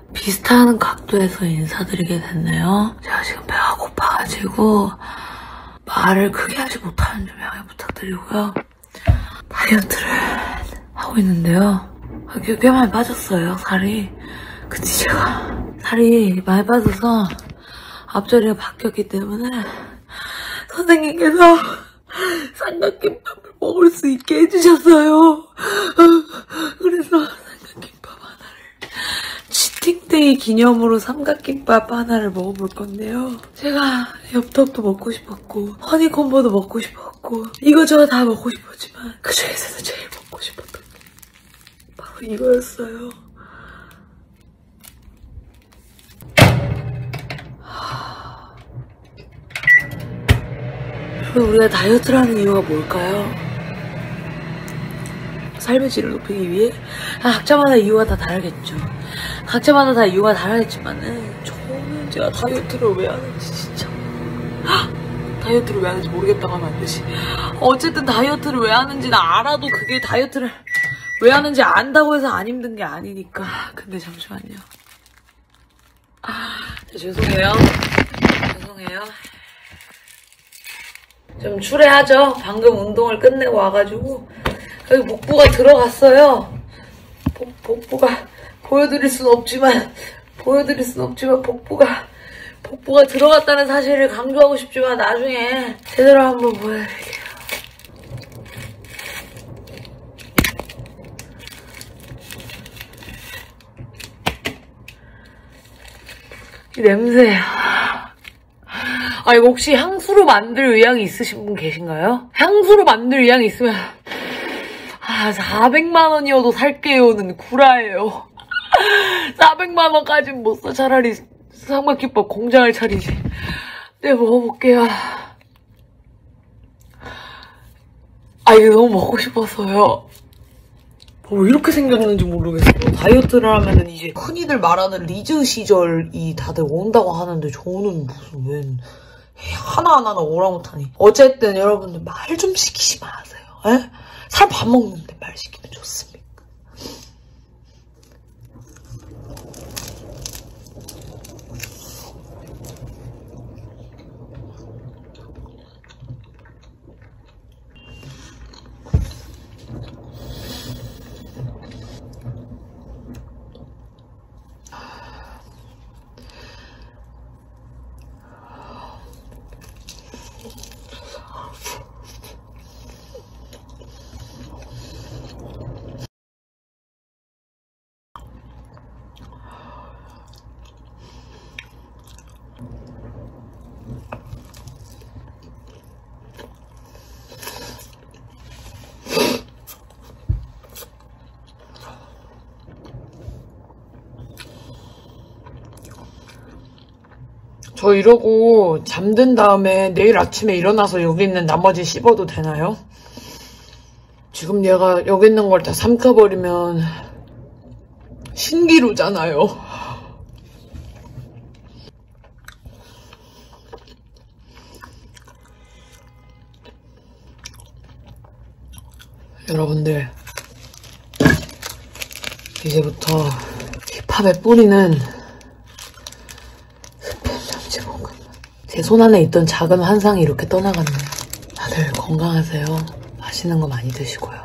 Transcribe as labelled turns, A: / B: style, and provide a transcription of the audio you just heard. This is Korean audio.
A: 비슷한 각도에서 인사드리게 됐네요. 제가 지금 배가 고파가지고 말을 크게 하지 못하는 점 양해 부탁드리고요. 다이어트를 하고 있는데요. 꽤 많이 빠졌어요, 살이. 근데 제가 살이 많이 빠져서 앞자리가 바뀌었기 때문에 선생님께서 삼각김밥을 먹을 수 있게 해주셨어요. 그래서 삼각김밥 하나를 치팅데이 기념으로 삼각김밥 하나를 먹어볼 건데요. 제가 엽떡도 먹고 싶었고 허니콤보도 먹고 싶었고 이거저거 다 먹고 싶었지만 그 중에서도 제일 먹고 싶었던 게 바로 이거였어요. 우리가 다이어트를 하는 이유가 뭘까요? 삶의 질을 높이기 위해? 각자마다 이유가 다 다르겠죠. 각자마다 다 이유가 다르겠지만은 저는 제가 다이어트를 왜 하는지 진짜 다이어트를 왜 하는지 모르겠다고 하면 안 되지. 어쨌든 다이어트를 왜 하는지 나 알아도 그게 다이어트를 왜 하는지 안다고 해서 안 힘든 게 아니니까. 근데 잠시만요. 죄송해요. 좀 추레하죠? 방금 운동을 끝내고 와가지고 여기 복부가 들어갔어요. 복부가 보여드릴 순 없지만 복부가 들어갔다는 사실을 강조하고 싶지만 나중에 제대로 한번 보여드릴게요. 이 냄새. 이거 혹시 향수로 만들 의향이 있으신 분 계신가요? 향수로 만들 의향이 있으면 400만 원이어도 살게요는 구라예요. 400만 원까진 못 써. 차라리 삼각김밥 공장을 차리지. 네, 먹어볼게요. 이거 너무 먹고 싶었어요. 왜 이렇게 생겼는지 모르겠어요. 다이어트를 하면은 이제 흔히들 말하는 리즈 시절이 다들 온다고 하는데 저는 무슨 웬 하나하나가 오랑우탄이. 어쨌든 여러분들 말 좀 시키지 마세요. 에? 사람 밥 먹는데 말 시키면 좋습니까? 저 이러고 잠든 다음에 내일 아침에 일어나서 여기 있는 나머지 씹어도 되나요? 지금 얘가 여기 있는 걸 다 삼켜버리면 신기루잖아요. 여러분들, 이제부터 힙합에 뿌리는 제 손 안에 있던 작은 환상이 이렇게 떠나갔네요. 다들 건강하세요. 맛있는 거 많이 드시고요.